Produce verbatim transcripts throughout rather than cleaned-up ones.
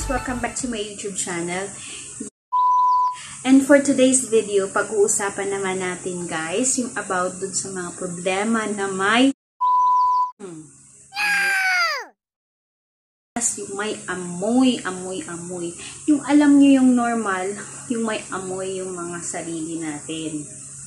guys! Welcome back to my YouTube channel. And for today's video, pag-uusapan naman natin guys, yung about dun sa mga problema na may hmm, yung may amoy, amoy, amoy. Yung alam nyo yung normal, yung may amoy yung mga sarili natin.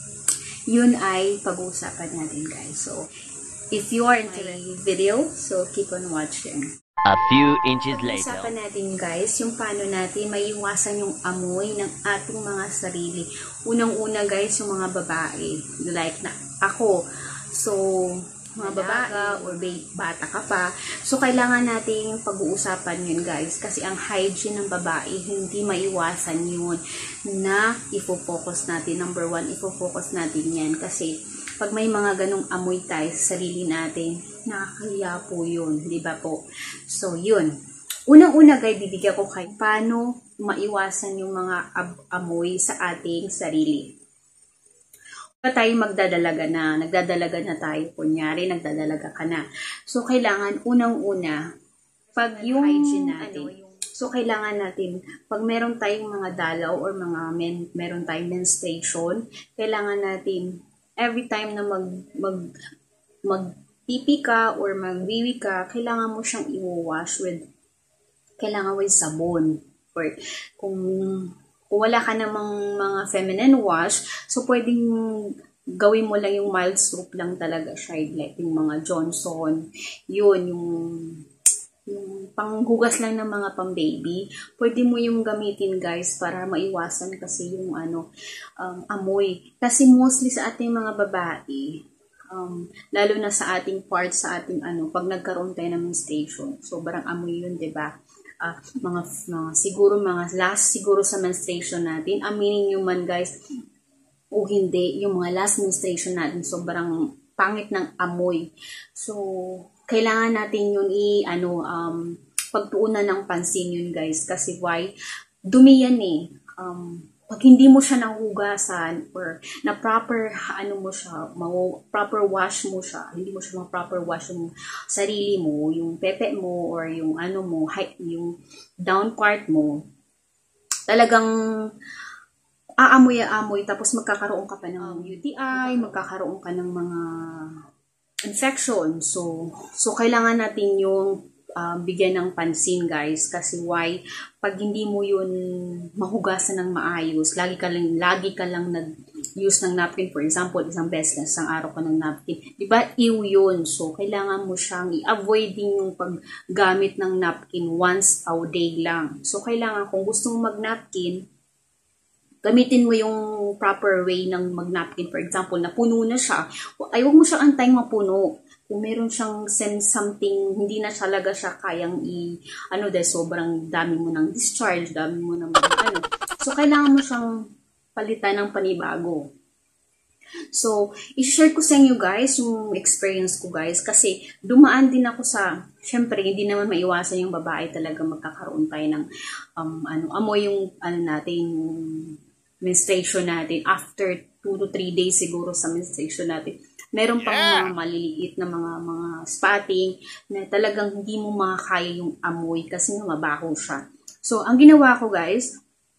Yun ay pag-uusapan natin guys. So, if you are into the video, so keep on watching. A few inches later. Usapan natin guys, yung paano natin maiiwasan yung amoy ng ating mga sarili. Unang-una guys, yung mga babae. Like na ako. So, mga babae or bata ka pa. So, kailangan nating pag-uusapan yun guys. Kasi ang hygiene ng babae, hindi maiwasan yun na ifo-focus natin. Number one, ifo-focus natin yan. Kasi, pag may mga ganong amoy tayo sa sarili natin, nakakahiya po yun, di ba po? So, yun. Unang-una guys, bibigyan ko kayo paano maiwasan yung mga amoy sa ating sarili. Kung tayo magdadalaga na, nagdadalaga na tayo, kunyari, nagdadalaga ka na. So, kailangan unang-una, pag yung hygiene natin, ano, so, kailangan natin, pag meron tayong mga dalaw or mga men, meron tayong menstruation, kailangan natin, every time na mag, mag, magpipi ka or magwiwi ka, kailangan mo siyang i-wash with, kailangan with sabon. Or kung, kung wala ka namang mga feminine wash, so pwedeng gawin mo lang yung mild soap lang talaga siya. Like yung mga Johnson, yun, yung, yung panghugas lang ng mga pang-baby. Pwede mo yung gamitin guys para maiwasan kasi yung ano, um, amoy. Kasi mostly sa ating mga babae, um, lalo na sa ating part, sa ating ano, pag nagkaroon tayo ng menstruation, sobrang amoy yun, diba? Uh, mga, mga, siguro mga last siguro sa menstruation natin, aminin nyo man guys, o hindi, yung mga last menstruation natin, sobrang pangit ng amoy. So, kailangan natin yun i, ano, um, pagtuunan ng pansin yun guys. Kasi why? Dumi yan eh. Um, pag hindi mo siya nahugasan or na proper, ano mo siya, proper wash mo siya, hindi mo siya ma-proper wash yung sarili mo, yung pepe mo, or yung ano mo, yung down part mo, talagang aamoy-aamoy, tapos magkakaroon ka pa ng U T I, magkakaroon ka ng mga infection. So, so kailangan natin yung uh, bigyan ng pansin guys. Kasi why? Pag hindi mo yun mahugasan ng maayos, lagi ka lang, lagi ka lang nag-use ng napkin. For example, isang beses na isang araw ka ng napkin. Diba? Ew yun. So, kailangan mo siyang i-avoid din yung paggamit ng napkin once a day lang. So, kailangan kung gusto mong mag-napkin, gamitin mo yung proper way ng mag-napkin. For example, napuno na siya. Ay, huwag mo siya antayin mapuno. Kung meron siyang sense something, hindi na talaga siya kayang i, ano dahil sobrang dami mo ng discharge, dami mo ng ano. So, kailangan mo siyang palitan ng panibago. So, i-share ko sa inyo guys, yung experience ko guys, kasi dumaan din ako sa, syempre, hindi naman maiwasan yung babae talaga magkakaroon tayo ng, um, ano, amoy yung, ano natin, yung menstruation natin after two to three days siguro sa menstruation natin. Meron pang mga maliliit na mga mga spotting na talagang hindi mo makakaya yung amoy kasi nga mabaho siya. So, ang ginawa ko guys,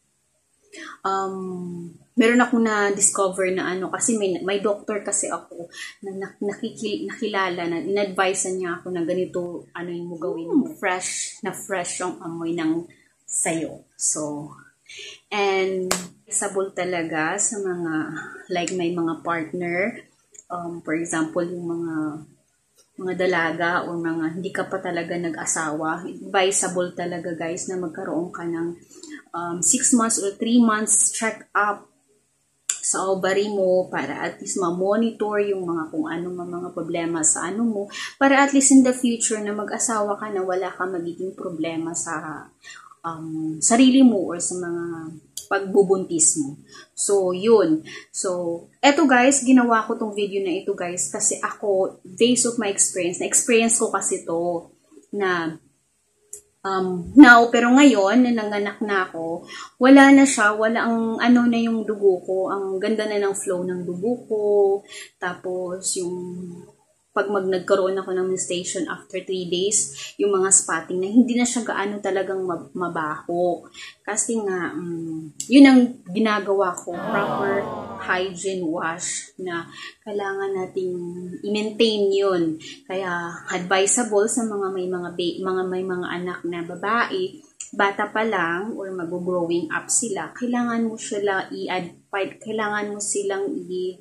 um, meron ako na-discover na ano, kasi may, may doctor kasi ako na nakikil, nakilala, na in-advise niya ako na ganito, ano yung mo gawin mo, fresh, na fresh yung amoy ng sayo. So, and sabol talaga sa mga, like may mga partner, um, for example, yung mga mga dalaga o mga hindi ka pa talaga nag-asawa, advisable talaga guys na magkaroon ka ng um, six months or three months check-up sa ovary mo para at least ma-monitor yung mga kung ano mga problema sa ano mo, para at least in the future na mag-asawa ka na wala ka magiging problema sa um, sarili mo or sa mga pagbubuntis mo. So, yun. So, eto guys, ginawa ko tong video na ito guys kasi ako, based of my experience, na-experience ko kasi to na um, now, pero ngayon, na nanganak na ako, wala na siya, wala ang ano na yung dugo ko, ang ganda na ng flow ng dugo ko, tapos yung pag mag nagkaroon ako ng menstruation after three days, yung mga spotting na hindi na siya gaano talagang mabaho. Kasi nga, um, yun ang ginagawa ko, proper hygiene wash na kailangan nating i-maintain yun. Kaya advisable sa mga may mga, mga may mga anak na babae, bata pa lang or mag-growing up sila, kailangan mo sila i-advise, kailangan mo silang i-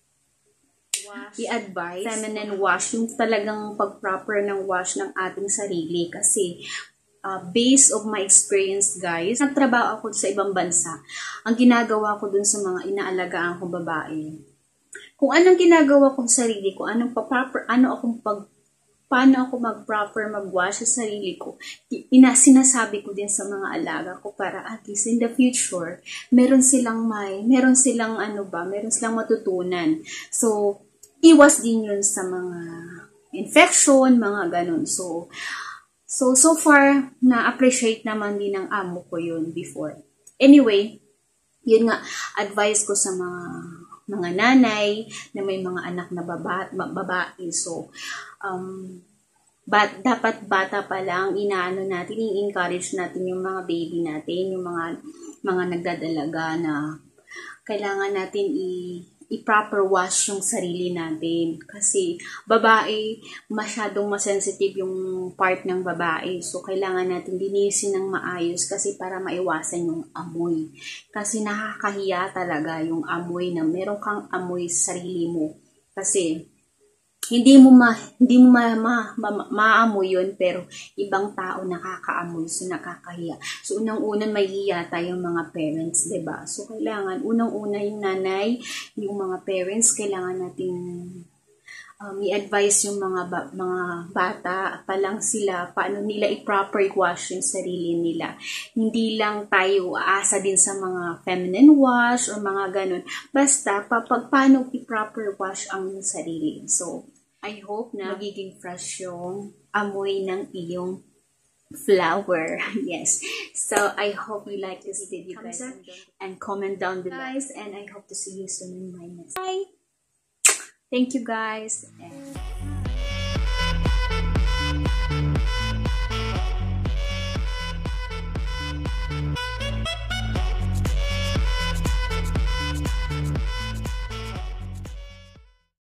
i-advise feminine wash, yung talagang pag-proper ng wash ng ating sarili. Kasi uh, based of my experience guys, nagtrabaho ako sa ibang bansa, ang ginagawa ko dun sa mga inaalagaan kong babae, kung anong ginagawa kong sarili ko, anong pa-proper, ano akong pag paano ako mag-proper mag-wash sa sarili ko, ina sinasabi ko din sa mga alaga ko para at least in the future, meron silang may, meron silang ano ba, meron silang matutunan. So, iwas din yun sa mga infection, mga ganun. So, so, so far, na-appreciate naman din ng amo ko yun before. Anyway, yun nga, advice ko sa mga mga nanay na may mga anak na baba, babae. So, um, but, dapat bata pa lang, inaano natin, i-encourage natin yung mga baby natin, yung mga, mga nagdadalaga na kailangan natin i- i-proper wash yung sarili natin. Kasi, babae, masyadong masensitive yung part ng babae. So, kailangan natin linisin ng maayos kasi para maiwasan yung amoy. Kasi nakakahiya talaga yung amoy na meron kang amoy sa sarili mo. Kasi, hindi mo ma, hindi mo ma, ma, ma, maamoy yun, pero ibang tao nakakaamoy, so nakakahiya. So, unang-unang mahihiya tayong mga parents, diba? So, kailangan, unang-una yung nanay, yung mga parents, kailangan nating um, i-advise yung mga, ba, mga bata pa lang sila, paano nila i-proper wash yung sarili nila. Hindi lang tayo aasa din sa mga feminine wash or mga ganun. Basta, papag, paano i-proper wash ang sarili. So, I hope na magiging fresh yung amoy ng iyong flower. Yes. So, I hope you like this video, guys. And comment down below. Guys, and I hope to see you soon in my next. Bye! Thank you, guys. And